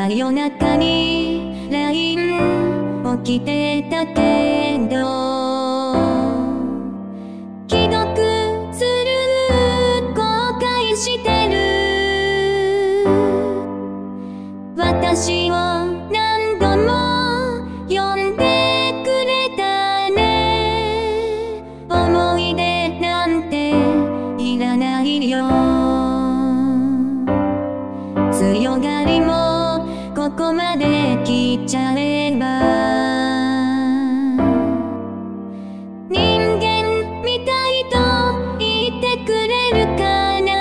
真夜中に LINE 起きてたけど既読する後悔してる私を何度も呼んでくれたね思い出なんていらないよ強がりもここまで来ちゃえば人間みたいと言ってくれるかな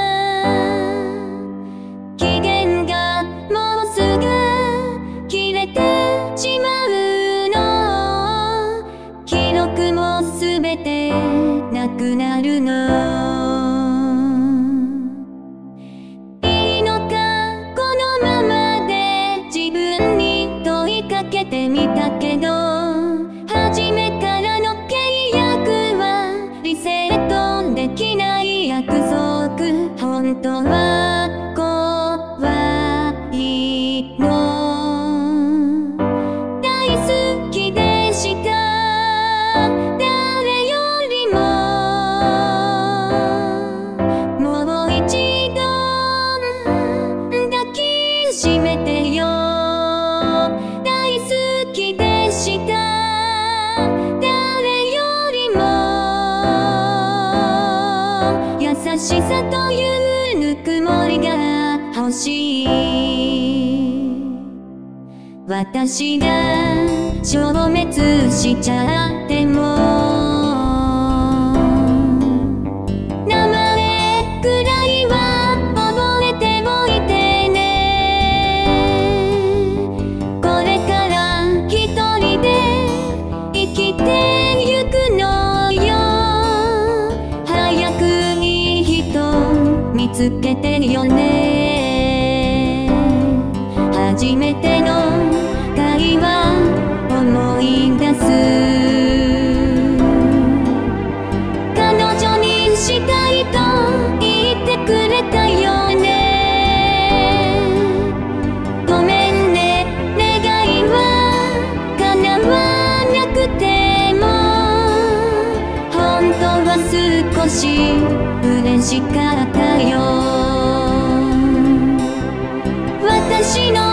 期限がもうすぐ切れてしまうの記録もすべてなくなるのてみたけど初めからの契約はリセットできない約束本当は怖いの大好きでした誰よりももう一度抱きしめてよ優しさというぬくもりが欲しい私が消滅しちゃっても名前くらいは覚えておいてねこれから一人で生きてゆくのよ早く見つけてよね初めての会話思い出す彼女にしたいと言ってくれたよねごめんね願いは叶わなくても本当は少し嬉しかったよ私の